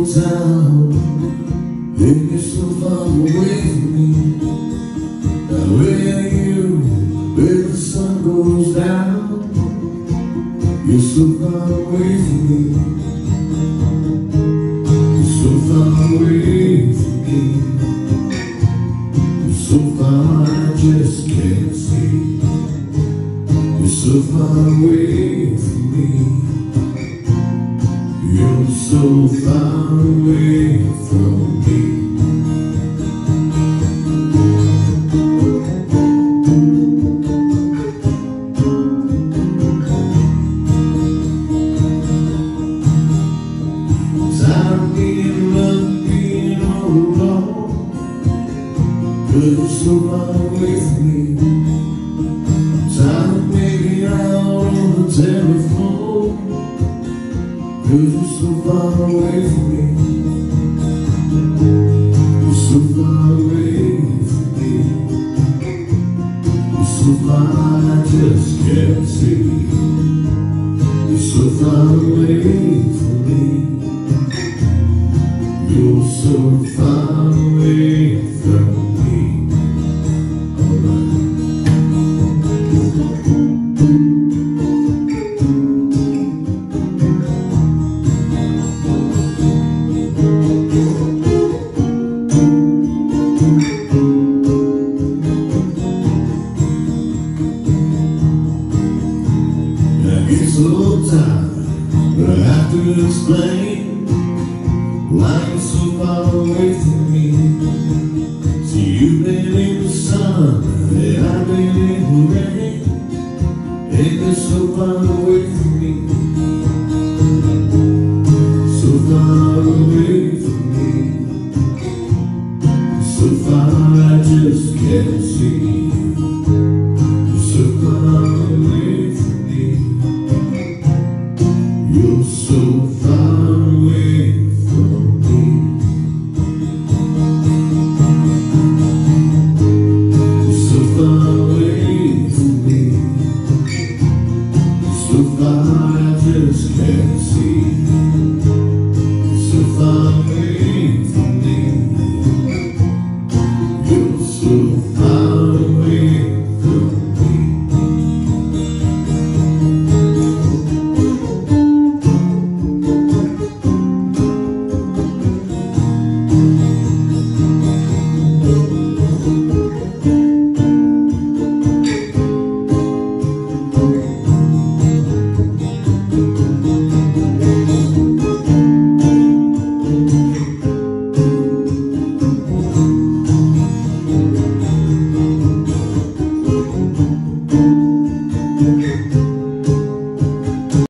town, and you're so far away from me. Now where are you, where the sun goes down? You're so far away from me. You're so far away from me. You're so far I just can't see. You're so far away from me. You're so far away from me. Tired of being loved, being all alone, 'cause you're so far away from me. Tired of making out on the telephone, 'cause you're so far away from me. You're so far away from me. You're so far I just can't see. You're so far away from me. You're so far away from me. I get so tired, but I have to explain why you're so far away from me. See, you've been in the sun, and I've been in the rain, and you're so far away from me.